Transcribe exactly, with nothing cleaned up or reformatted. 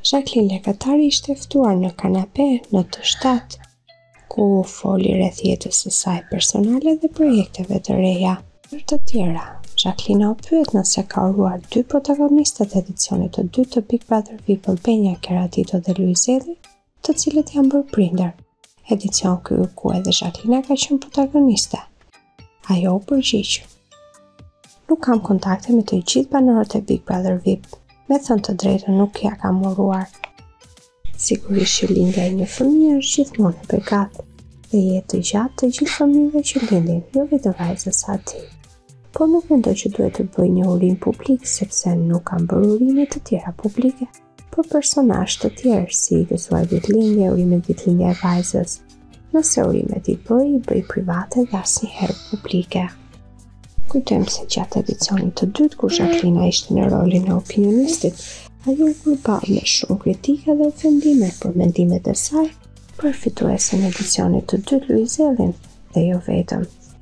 Jacqueline Lekatari ishte ftuar në kanape në të shtatë, ku foli rreth jetës së saj personale dhe projekteve të reja. Për të tjera, Jacqueline u pyet nëse ka uruar dy protagonistët e edicionit të dytë të Big Brother V I P, Albania Keratito dhe Luizelli, të cilët janë bërë prindër. Edicion ky ku edhe Jacqueline ka qenë protagoniste. Ajo u përgjigj: "Nuk kam kontakte me të gjithë banorët e Big Brother V I P. Me thënë të drejtën, nuk ja kam uruar. Sigurisht që lindja e një fëmijë është gjithmonë e begatë dhe jetë të gjatë të gjithë fëmijëve që lindin, jo vetëm vajzës së atij. Po nuk mendoj që duhet të bëj një urim publik, sepse nuk kam bërë urime të tjera publike për personazh të tjerë, si gëzuar ditëlindje, urimet ditëlindje e vajzës. Nëse urimet i bëj, i bëj private dhe asnjëherë publike." Kujtojmë se gjatë edicionit të dytë, kur Jacqueline ishte në rolin e opinionistit, ajo u përball me shumë kritika dhe ofendime për mendimet e saj për fituesen e edicionit të dytë, Luizellin, dhe jo vetëm.